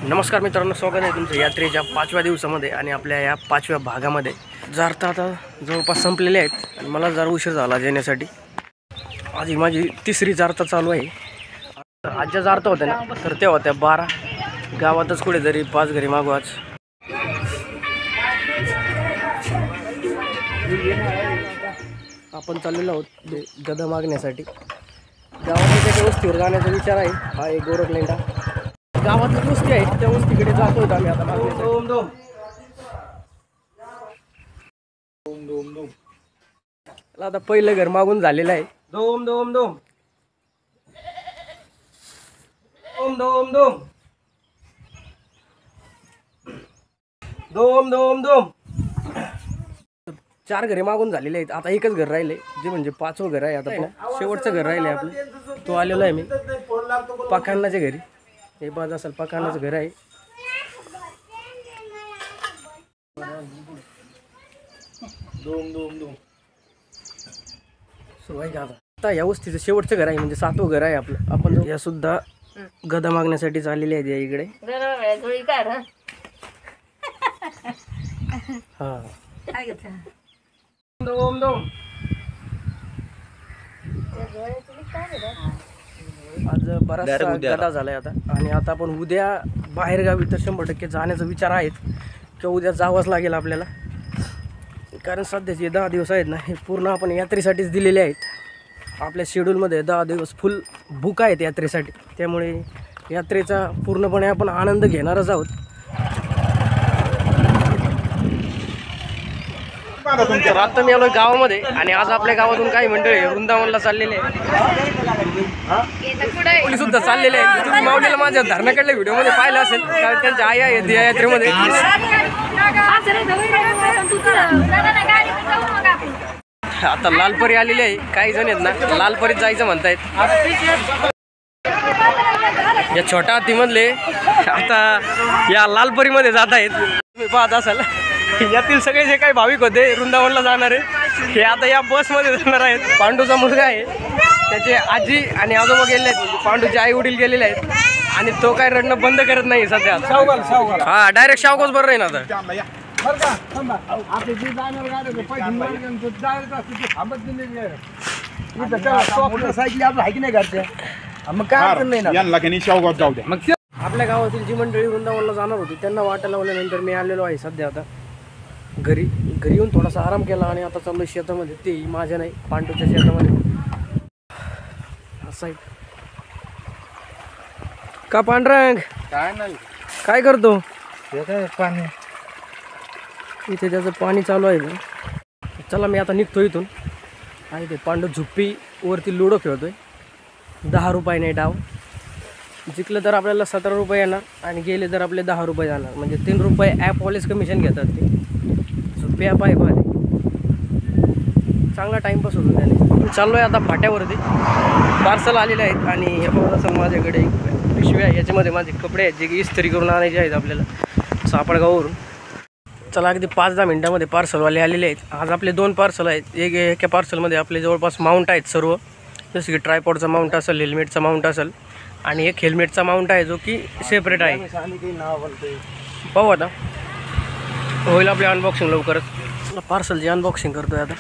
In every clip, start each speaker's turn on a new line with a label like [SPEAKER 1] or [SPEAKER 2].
[SPEAKER 1] नमस्कार मित्रांनो, स्वागत आहे तुमचं यात्रेच्या 5व्या दिवसामध्ये आणि आपल्या या 5व्या भागामध्ये. जारता आता जवळपास संपलेले आहेत आणि मला जरा उशीर झाला येण्यासाठी. आज माझी तिसरी जारता चालू आहे. आज ज्या जारता होत्या ना तर त्या होत्या 12 गावातच, कुठेतरी 5 घरी मागवाच. आपण चाललेलो आहोत गदा मागण्यासाठी. गावाच्या त्याच्या वस्तीवर जाण्याचा विचार आहे. हा एक गोरखलेंडा गावातच वस्ती आहे, त्या वस्तीकडे जातो आम्ही आता मागण्यासाठी. आता पहिलं घर मागून झालेलं आहे. दोम दोम दोम ओम दोम दोम दोम दोम दोम. 4 घरे मागून झालेले आहेत. आता एकच घर राहिले, जे म्हणजे 5वं घर आहे. आता शेवटचं घर राहिले आपलं. तो आलेलो आहे मी पाखांनाच्या घरी. हे बाज असेल पाखांनाचं घर आहे. दोम दोम दोम सुरुवात का आता या वस्तीचं शेवटचं घर आहे, म्हणजे 7वं घर आहे आपलं. आपण या सुद्धा गदा मागण्यासाठी चाललेले आहेत या इकडे. हा दोम दोम. आज बराचसा गदा झालाय आता. आणि आता आपण उद्या बाहेरगावी तर 100% जाण्याचा विचार आहेत, किंवा उद्या जावंच लागेल आपल्याला. कारण सध्याचे 10 दिवस आहेत ना, हे पूर्ण आपण यात्रेसाठीच दिलेले आहेत. आपल्या शेड्यूलमध्ये 10 दिवस फुल बुक आहेत यात्रेसाठी. त्यामुळे यात्रेचा पूर्णपणे आपण आनंद घेणारच आहोत. आता मी आलोय गावामध्ये आणि आज आपल्या गावातून काही मंडळी वृंदावनला चाललेले आहे. पोलीस सुद्धा चाललेले आहेत. तुम्ही माऊलीला माझ्या धरणाकडल्या व्हिडिओमध्ये पाहिलं असेल, कारण त्यांच्या आई आहेत या यात्रेमध्ये. आता लालपरी आलेली आहे. काही जण आहेत ना लालपरीत जायचं म्हणतायत. या छोट्या हातीमधले आता या लालपरीमध्ये जात आहेत. तुम्ही पाहत असाल यातील सगळे जे काही भाविक होते वृंदावनला जाणारे, हे आता या बसमध्ये जाणार आहेत. पांडूचा मुलगा आहे, त्याचे आजी आणि आजोबा गेलेले आहेत. पांडूचे आई वडील गेलेले आहेत आणि तो काय रडणं बंद करत नाही सध्या. हा डायरेक्ट शावकोच बरं राहील आता. आपल्या गावातील जी मंडळी वृंदावनला जाणार होती त्यांना वाटा लावल्यानंतर मी आलेलो आहे सध्या आता घरी येऊन थोडासा आराम केला आणि आता चाललो शेतामध्ये. ते माझ्या नाही, पांडूच्या शेतामध्ये. असं का पांढरंग
[SPEAKER 2] काय नाही,
[SPEAKER 1] काय करतो?
[SPEAKER 2] पाणी
[SPEAKER 1] इथे त्याचं पाणी चालू आहे. चला मी आता निघतो इथून. आणि ते पांडू झुप्पी वरती लुडो खेळतोय. 10 रुपये नाही डाव. जिंकलं तर आपल्याला 17 रुपये येणार आणि गेले तर आपले 10 रुपये जाणार. म्हणजे 3 रुपये ॲपवालेच कमिशन घेतात ते. झुप्पी ॲप आहे पाहिजे. चांगला टाईमपास होतो त्याने. चाललो आहे आता फाट्यावरती. पार्सल आलेले आहेत आणि हे बघा असं माझ्याकडे पिशवी आहे. याच्यामध्ये माझे कपडे आहेत जे की इस्त्री करून आणायचे आहेत आपल्याला सापडगाववरून. चला अगदी 5-10 मिनटामध्ये पार्सलवाले आलेले आहेत. आज आपले 2 पार्सल आहेत. एका पार्सलमध्ये आपले जवळपास माउंट आहेत सर्व, जसं की ट्रायपॉडचा माउंट असेल, हेल्मेटचा माउंट असेल आणि एक हेल्मेटचा माउंट आहे जो की सेपरेट आहे. पाहू आता, होईल आपली अनबॉक्सिंग लवकरच. पार्सलची अनबॉक्सिंग करतोय आता.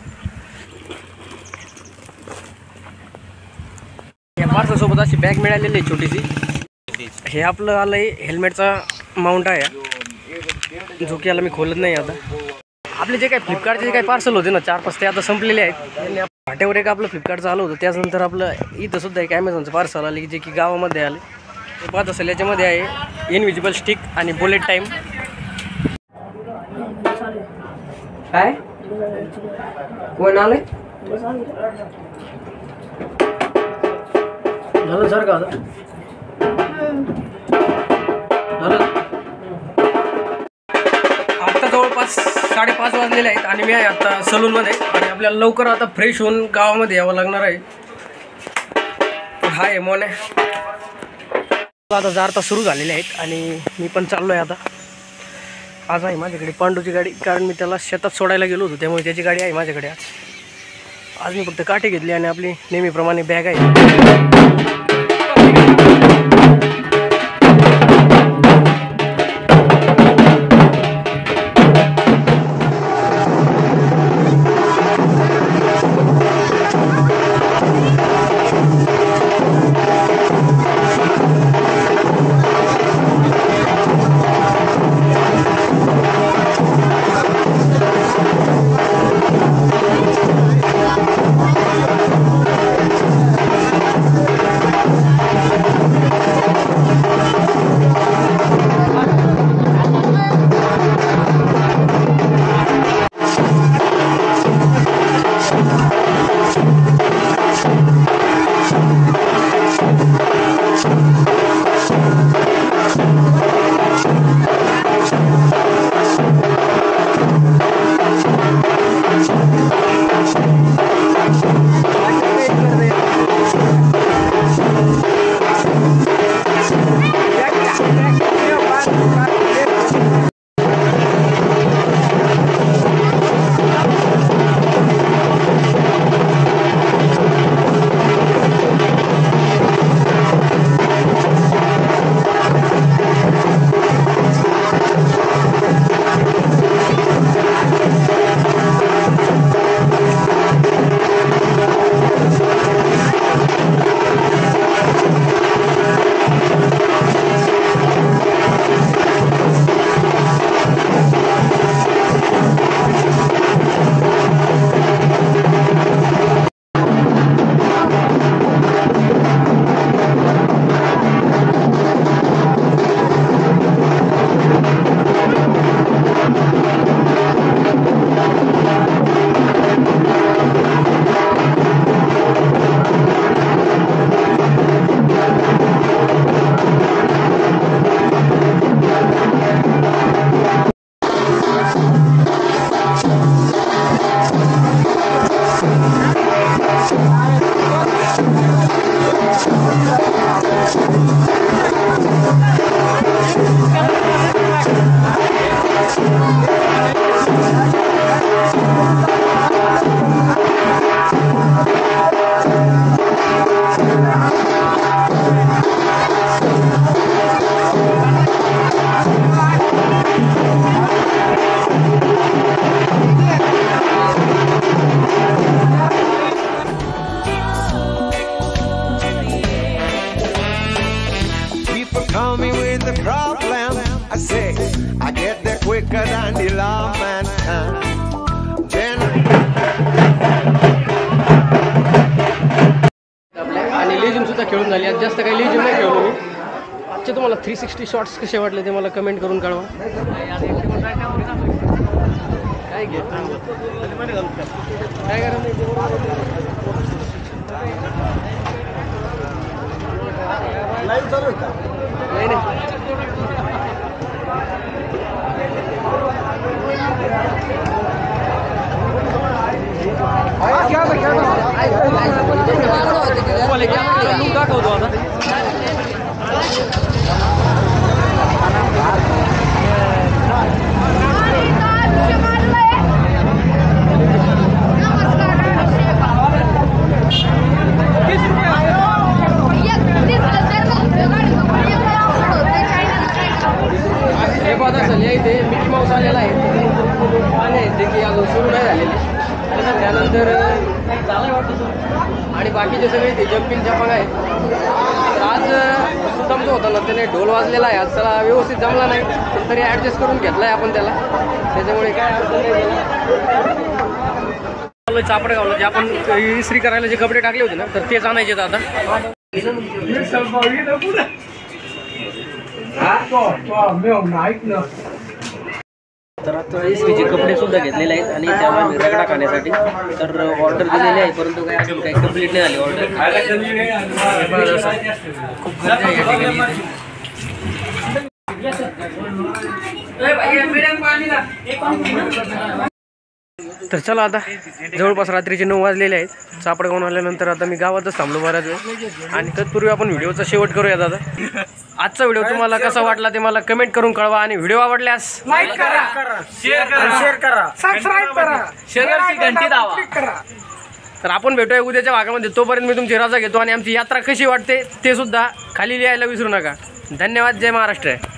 [SPEAKER 1] या पार्सलसोबत अशी बॅग मिळालेली आहे छोटीशी. हे आपलं आलं आहे हेल्मेटचा माउंट आहे, जो की याला मी खोलत नाही आता. आपले जे काही फ्लिपकार्टचे जे काही पार्सल होते ना 4-5 ते आता संपलेले आहेत. फाट्यावर एक आपलं फ्लिपकार्टचं आलं होतं. त्याच्यानंतर आपलं इथं सुद्धा एक ॲमेझॉनचं पार्सल आले जे की गावामध्ये आले. ते पाहत असेल याच्यामध्ये आहे इनविजिबल स्टिक आणि बुलेट टाईम. काय कोण आलंय झालं सर का आता झालं. आता जवळपास 5:30 वाजलेले आहेत आणि मी आहे आता सलूनमध्ये. आणि आपल्याला लवकर आता फ्रेश होऊन गावामध्ये यावं लागणार आहे. हाय मोने. आता जारता सुरू झालेले आहेत आणि मी पण चाललो आहे आता. आज आहे माझ्याकडे पांडूची गाडी, कारण मी त्याला शेतात सोडायला गेलो होतो, त्यामुळे त्याची गाडी आहे माझ्याकडे. आज मी फक्त काठी घेतली आणि आपली नेहमीप्रमाणे बॅग आहे. खेळून झाली. आज जास्त काही लिहिजे नाही खेळलो मी. आजचे तुम्हाला 360 शॉट्स कसे वाटले ते मला कमेंट करून कळवा. काय घे काय करा नाही दाखवतो आता. हे बघा असेल या इथे मिकी माऊस आलेला आहे आणि जे की अजून सुरू नाही झालेले. त्यानंतर झालं वाटतं आणि बाकीचे सगळे ते जम्पिंग जपांग आहेत. तर आज सुद्धा जो होता ना त्याने ढोल वाजलेला आहे. आज त्याला व्यवस्थित जमला नाही तरी ॲडजस्ट करून घेतला आहे आपण त्याला. त्याच्यामुळे काय अडचण नाही. चापडगावला जे आपण इस्त्री करायला जे कपडे टाकले होते ना तर तेच आणायचे आता. तर आता इस्त्रीचे कपडे सुद्धा घेतलेले आहेत आणि त्याला रगडा खाण्यासाठी तर ऑर्डर दिलेली आहे, परंतु काय अजून काही कंप्लीट नाही झाली ऑर्डर. खूप गर्दी आहे या ठिकाणी. तर चला आता जवळपास रात्रीचे 9 वाजलेले आहेत. चापडगावून आल्यानंतर आता मी गावातच थांबलो बऱ्याच वेळ आणि तत्पूर्वी आपण व्हिडिओचा शेवट करूया. दादा आजचा व्हिडिओ तुम्हाला कसा वाटला ते मला कमेंट करून कळवा आणि व्हिडिओ आवडल्यास
[SPEAKER 2] लाईक करा, शेअर करा, सबस्क्राइब करा, शेअरची घंटी दाबा.
[SPEAKER 1] तर आपण भेटूया उद्याच्या भागामध्ये. तोपर्यंत मी तुमची रजा घेतो आणि आमची यात्रा कशी वाटते ते सुद्धा खाली लिहायला विसरू नका. धन्यवाद. जय महाराष्ट्र.